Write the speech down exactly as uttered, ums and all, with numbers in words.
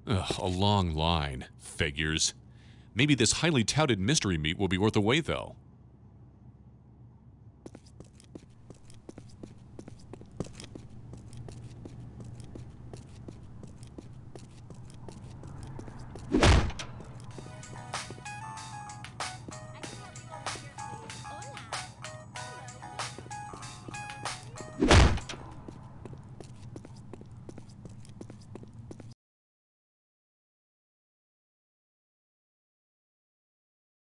Ugh, a long line. Figures. Maybe this highly touted mystery meat will be worth the wait, though. Hola.